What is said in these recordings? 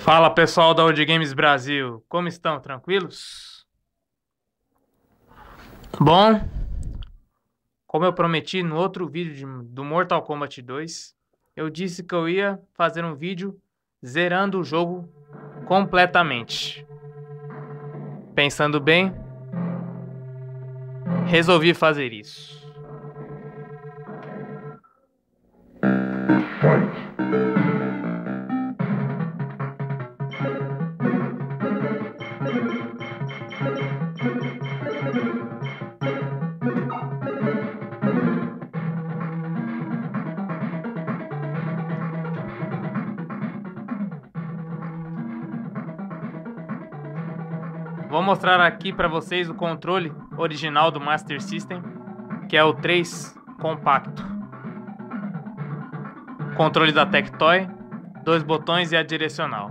Fala pessoal da World Games Brasil, como estão? Tranquilos? Bom, como eu prometi no outro vídeo do Mortal Kombat 2, eu disse que eu ia fazer um vídeo zerando o jogo completamente. Pensando bem, resolvi fazer isso. Vou mostrar aqui para vocês o controle original do Master System, que é o 3 compacto. Controle da Tectoy, 2 botões e a direcional.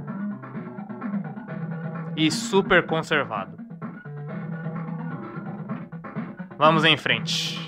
E super conservado. Vamos em frente.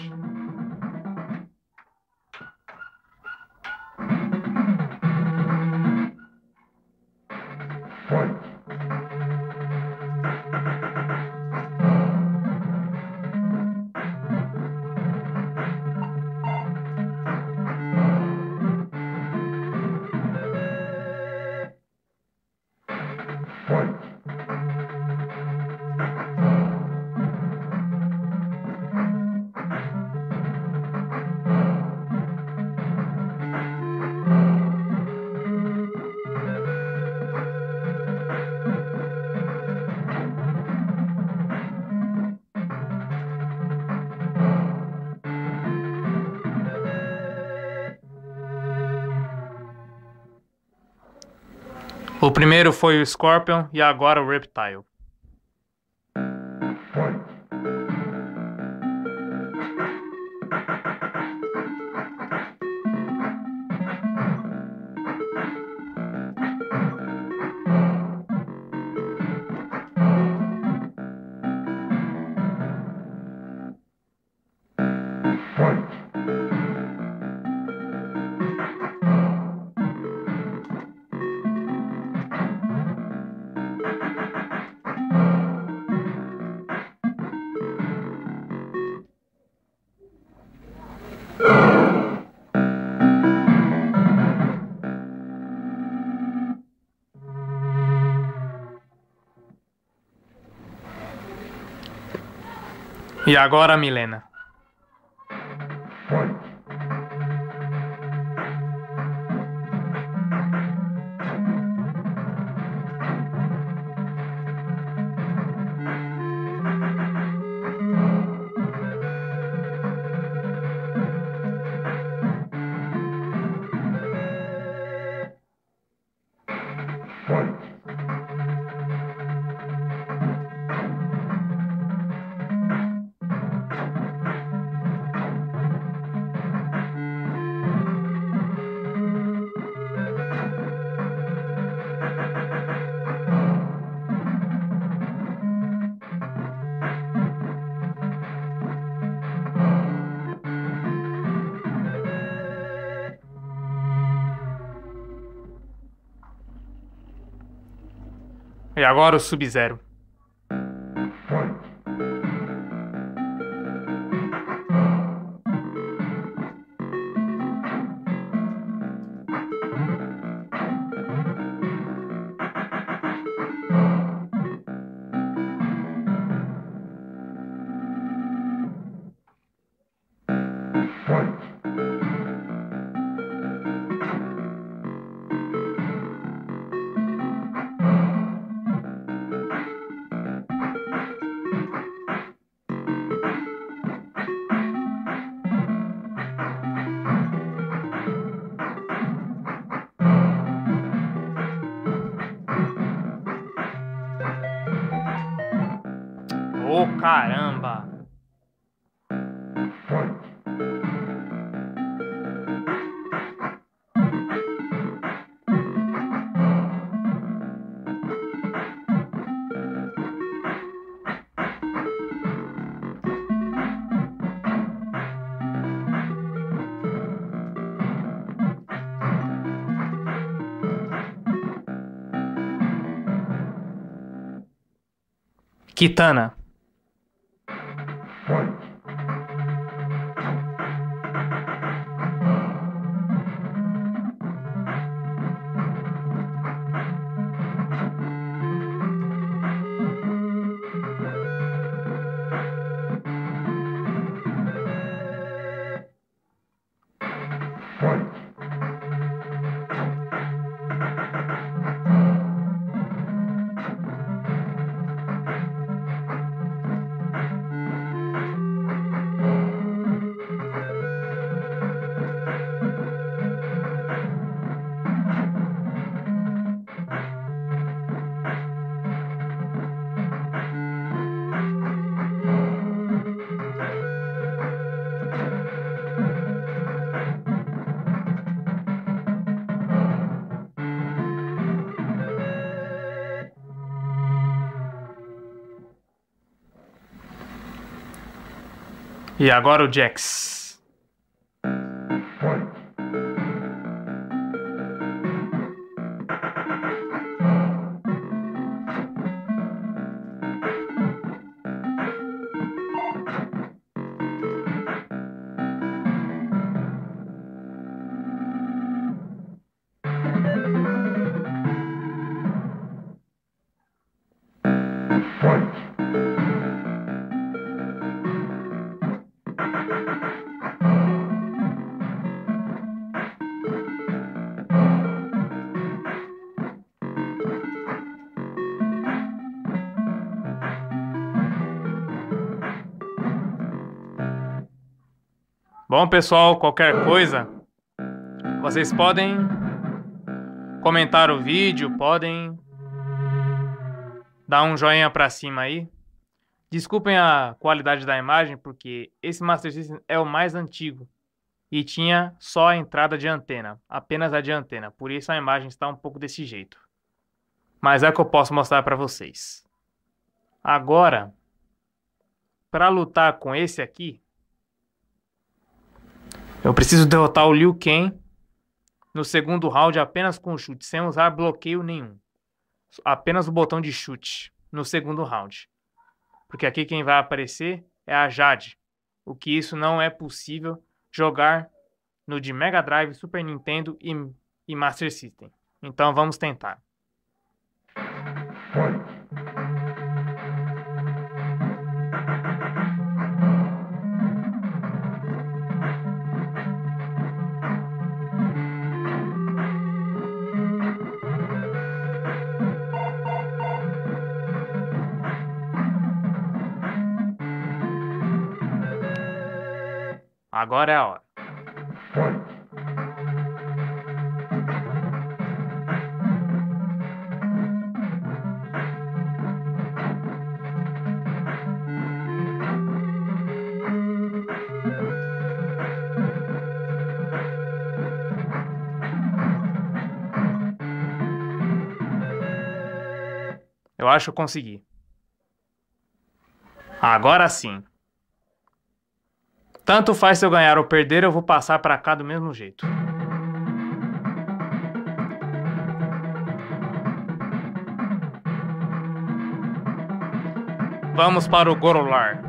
O primeiro foi o Scorpion e agora o Reptile. E agora a Milena. E agora o Sub-Zero. Ô, caramba! Kitana. E agora o Jax. Bom, pessoal, qualquer coisa, vocês podem comentar o vídeo, podem dar um joinha pra cima aí. Desculpem a qualidade da imagem, porque esse Master System é o mais antigo e tinha só a entrada de antena, apenas a de antena, por isso a imagem está um pouco desse jeito. Mas é o que eu posso mostrar pra vocês. Agora, para lutar com esse aqui, eu preciso derrotar o Liu Kang no segundo round apenas com chute, sem usar bloqueio nenhum. Apenas o botão de chute no segundo round. Porque aqui quem vai aparecer é a Jade. O que isso não é possível jogar no de Mega Drive, Super Nintendo e Master System. Então vamos tentar. Agora é a hora. Eu acho que eu consegui. Agora sim. Tanto faz se eu ganhar ou perder, eu vou passar pra cá do mesmo jeito. Vamos para o Gorolar.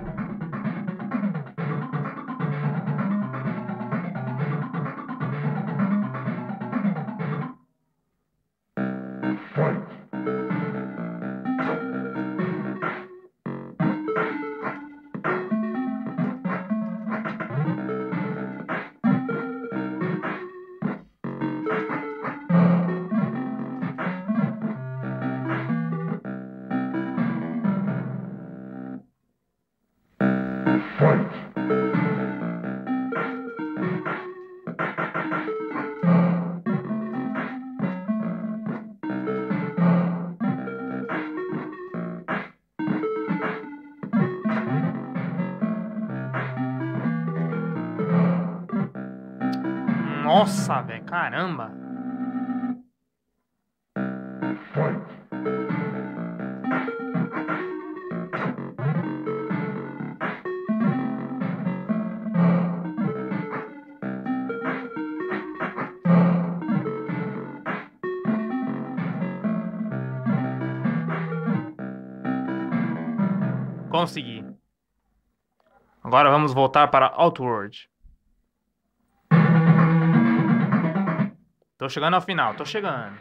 Nossa, velho, caramba. Consegui. Agora vamos voltar para Outworld. Tô chegando ao final, tô chegando.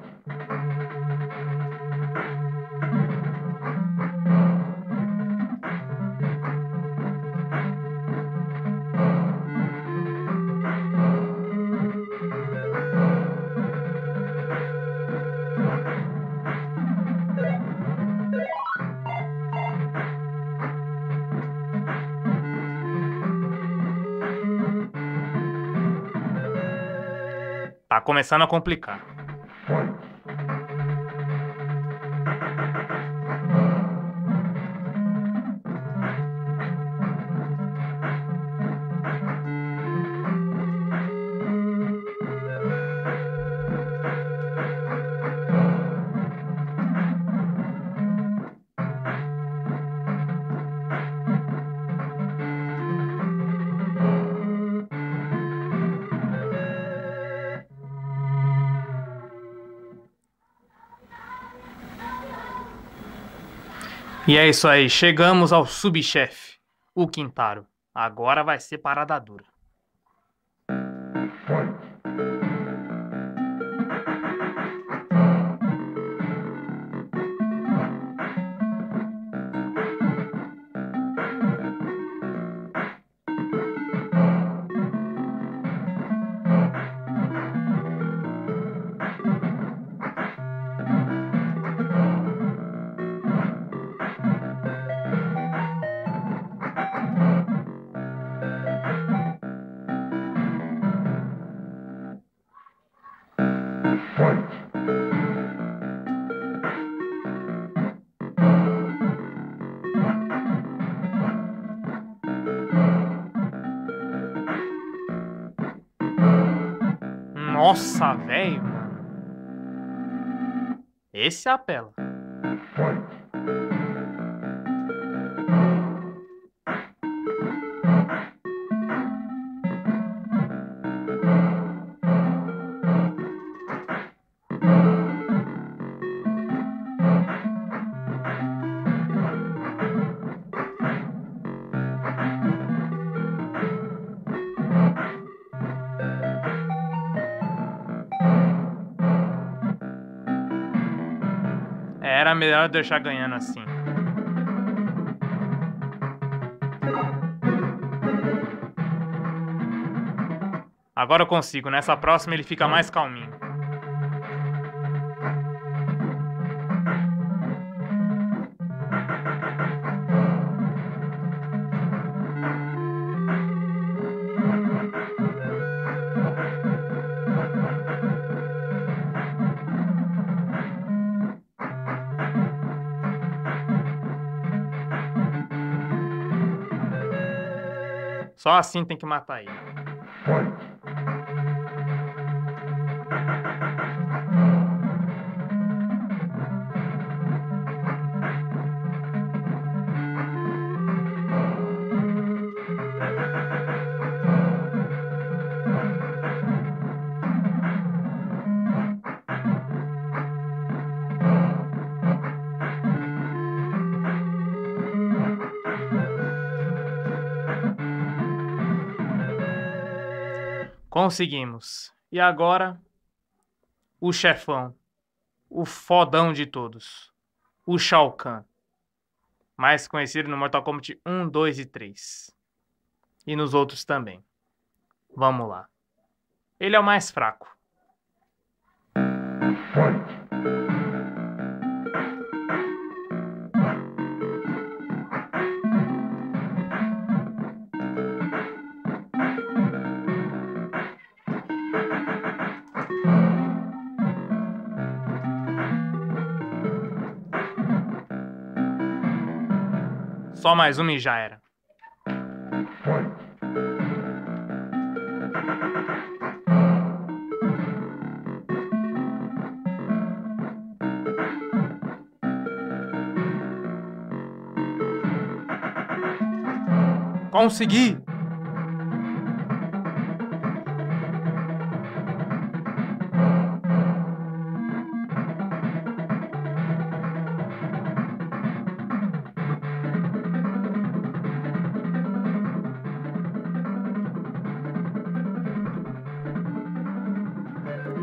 Tá começando a complicar. E é isso aí, chegamos ao subchefe, o Quintaro. Agora vai ser parada dura. Nossa, velho, mano. Esse apela. Era melhor deixar ganhando assim. Agora eu consigo, nessa próxima ele fica mais calminho. Só assim tem que matar ele. Conseguimos. E agora, o chefão, o fodão de todos, o Shao Kahn, mais conhecido no Mortal Kombat 1, 2 e 3. E nos outros também. Vamos lá. Ele é o mais fraco. Só mais uma e já era. Consegui!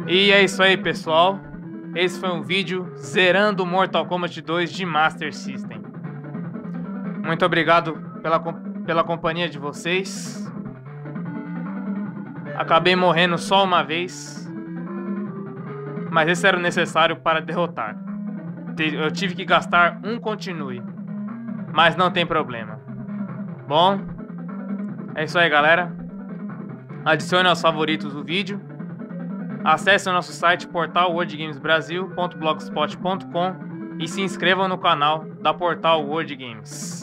E é isso aí, pessoal. Esse foi um vídeo zerando Mortal Kombat 2 de Master System. Muito obrigado pela companhia de vocês. Acabei morrendo só uma vez, mas esse era o necessário para derrotar. Eu tive que gastar um continue, mas não tem problema. Bom, é isso aí, galera. Adicione aos favoritos o vídeo. Acesse o nosso site Portal worldgamesbrasil.blogspot.com e se inscrevam no canal da Portal World Games.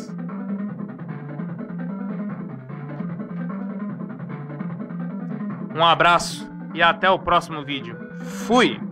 Um abraço e até o próximo vídeo. Fui!